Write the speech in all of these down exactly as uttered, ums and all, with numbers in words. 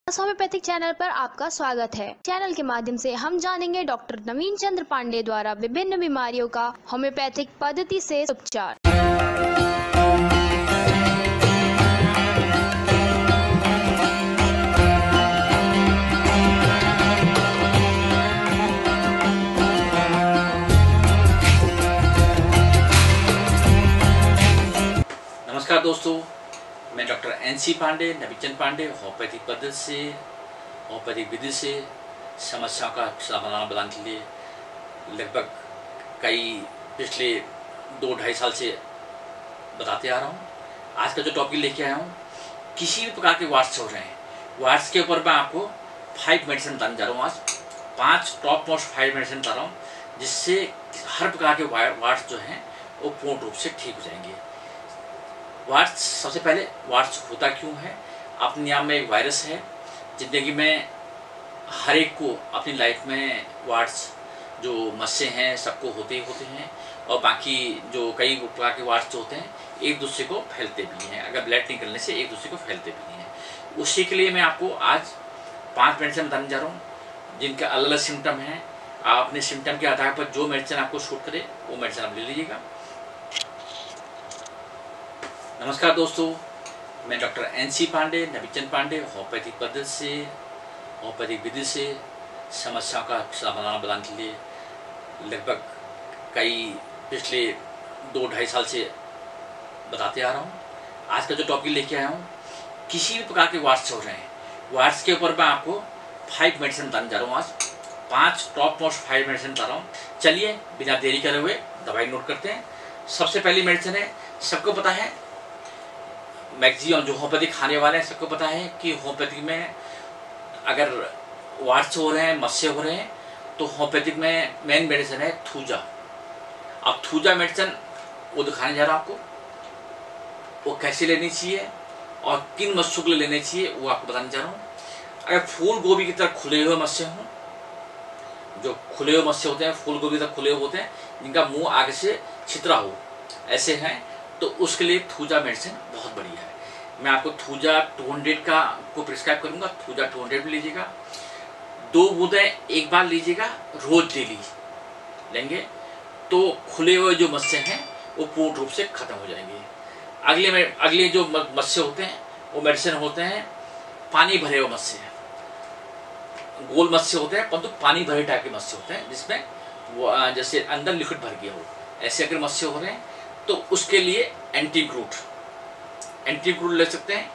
Homeopathic channel पर आपका स्वागत है। चैनल के माध्यम से हम जानेंगे डॉक्टर नवीन चंद्र पांडे द्वारा विभिन्न बीमारियों का होम्योपैथिक पद्धति से उपचार। नमस्कार दोस्तों, मैं doctor N C Pandey Naveen Chandra Pandey homeopathic पद्धति से होम्योपैथिक विधि से समस्याओं का समाधान बनाने के लिए लगभग कई पिछले दो ढाई साल से बताते आ रहा हूँ। आज का जो टॉपिक लेके आया हूँ, किसी भी प्रकार के वार्ड्स हो रहे हैं, वार्ड्स के ऊपर मैं आपको फाइव मेडिसिन बताने जा रहा हूँ। आज पांच टॉप मोस्ट फाइव मेडिसिन बता रहा हूँ, जिससे हर प्रकार के वार्ड्स जो हैं वो पूर्ण रूप से ठीक हो जाएंगे। वार्ड्स, सबसे पहले वार्ड्स होता क्यों है? अपने आप में एक वायरस है। जिंदगी में हर एक को अपनी लाइफ में वार्ड्स जो मस्से हैं सबको होते ही होते हैं, और बाकी जो कई प्रकार के वार्ड्स होते हैं एक दूसरे को फैलते भी हैं। अगर ब्लड निकलने से एक दूसरे को फैलते भी हैं। उसी के लिए मैं आपको आज पांच मेडिसिन बताने जा रहा हूँ, जिनके अलग अलग सिम्टम हैं। आप अपने सिम्टम के आधार पर जो मेडिसिन आपको सूट करे वो मेडिसिन आप ले लीजिएगा। नमस्कार दोस्तों, मैं doctor N C Pandey Naveen Chandra Pandey homeopathic पद्धति से होम्योपैथिक विधि से समस्याओं का समाधान बनाने के लिए लगभग कई पिछले दो ढाई साल से बताते आ रहा हूँ। आज का जो टॉपिक लेके आया हूँ, किसी भी प्रकार के वार्ड्स हो रहे हैं, वार्ड्स के ऊपर मैं आपको फाइव मेडिसिन बताने जा रहा हूँ। आज पांच टॉप मोस्ट फाइव मेडिसिन बता रहा हूँ। चलिए बिना देरी करे हुए दवाई नोट करते हैं। सबसे पहली मेडिसिन है, सबको पता है, मैक्सिमम जो होम्योपैथिक खाने वाले हैं सबको पता है कि होम्योपैथिक में अगर वार्ड्स हो रहे हैं, मस्से हो रहे हैं, तो होम्योपैथिक में मेन मेडिसिन है थूजा। अब थूजा मेडिसिन वो दिखाने जा रहा हूं आपको, वो कैसे लेनी चाहिए और किन मस्सों के लिए लेने चाहिए वो आपको बताने जा रहा हूँ। अगर फूल गोभी की तरह खुले हुए मस्से हों, जो खुले हुए मस्से होते हैं, फूल गोभी की तरह खुले हुए होते हैं, जिनका मुंह आगे से छितरा हो, ऐसे हैं, तो उसके लिए थूजा मेडिसिन बहुत बढ़िया है। मैं आपको थूजा टू हंड्रेड का को प्रिस्क्राइब करूंगा। थूजा टू हंड्रेड भी लीजिएगा, दो बूंदें एक बार लीजिएगा, रोज डेली लेंगे तो खुले हुए जो मस्से हैं वो पूर्ण रूप से खत्म हो जाएंगे। अगले में अगले जो मस्से होते हैं वो मेडिसिन होते हैं पानी भरे हुए मस्से हैं, गोल मस्से होते हैं परंतु पानी भरे टाइप के मस्से होते हैं, जिसमें वो जैसे अंदर लिक्विड भर गया हो, ऐसे अगर मस्से हो रहे हैं तो उसके लिए एंटीक्रूट एंटीक्रूट ले सकते हैं।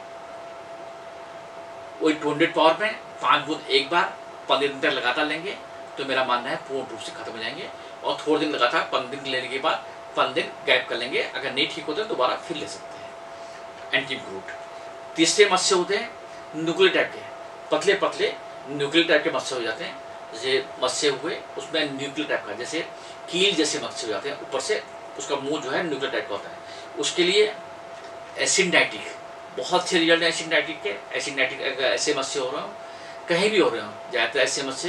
वही टू हंड्रेड पावर में पांच बूंद एक बार पंद्रह दिन तक लगातार लेंगे तो मेरा मानना है पूर्ण रूप से खत्म हो जाएंगे। और थोड़े दिन लगातार पंद्रह दिन लेने के बाद पंद्रह दिन गैप कर लेंगे। अगर नहीं ठीक होते तो दोबारा फिर ले सकते हैं एंटीक्रूट। तीसरे मस्से होते हैं न्यूक्लियर टाइप के, पतले पतले न्यूक्लियर टाइप के मस्से हो जाते हैं। जैसे मस्से हुए उसमें न्यूक्लियर टाइप का, जैसे कील जैसे मस्से हो जाते हैं, ऊपर से उसका मुंह जो है न्यूक्लियर टाइप का होता है। उसके लिए एसिड-नाइट्रिक, बहुत अच्छे रिजल्ट है एसिड-नाइट्रिक के। एसिड-नाइट्रिक अगर ऐसे मस्से हो रहे हो, कहीं भी हो रहे हो, ज़्यादातर ऐसे मस्से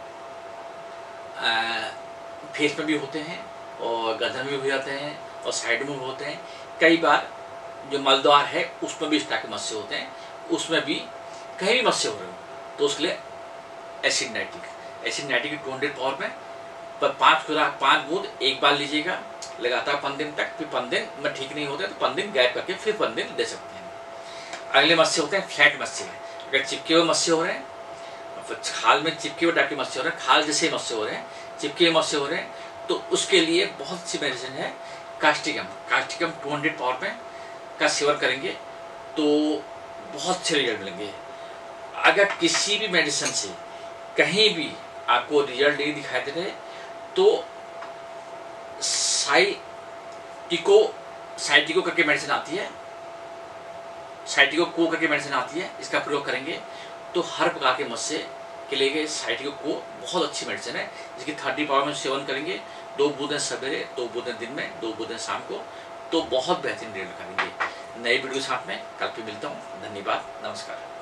फेस में भी होते हैं और गर्दन में भी हो जाते हैं और साइड में भी होते हैं। कई बार जो मलद्वार है उसमें भी इस टाइप के मस्से होते हैं, उसमें भी कहीं भी मस्से हो रहे हो तो उसके लिए acid nitric acid nitric two hundred power में पर पाँच खुराक पाँच बूंद एक बार लीजिएगा लगातार पंद्रह दिन तक। फिर पंद्रह दिन में ठीक नहीं होते तो पंद्रह दिन गैप करके फिर पंद्रह दिन ले सकते हैं। अगले मस्से होते हैं फ्लैट मस्से। अगर चिपके हुए मस्से हो रहे हैं, खाल में चिपके हुए टाइप के मस्से हो रहे हैं, खाल जैसे मस्से हो रहे हैं, चिपके हुए मस्से हो रहे हैं, तो उसके लिए बहुत सी मेडिसिन है causticum. Causticum two hundred power में का सेवन करेंगे तो बहुत अच्छे रिजल्ट मिलेंगे। अगर किसी भी मेडिसिन से कहीं भी आपको रिजल्ट नहीं दिखाई दे रहे तो साइटिको साइटिको करके मेडिसिन आती है, साइटिको को करके मेडिसिन आती है, इसका प्रयोग करेंगे तो हर प्रकार के मस्से के लिए साइटिको को बहुत अच्छी मेडिसिन है, जिसकी थर्टी पावर में सेवन करेंगे, दो बूंदें सवेरे, दो बूंदें दिन में, दो बूंदें शाम को, तो बहुत बेहतरीन रिजल्ट करेंगे। नई वीडियो के साथ में कल फिर मिलता हूँ। धन्यवाद, नमस्कार।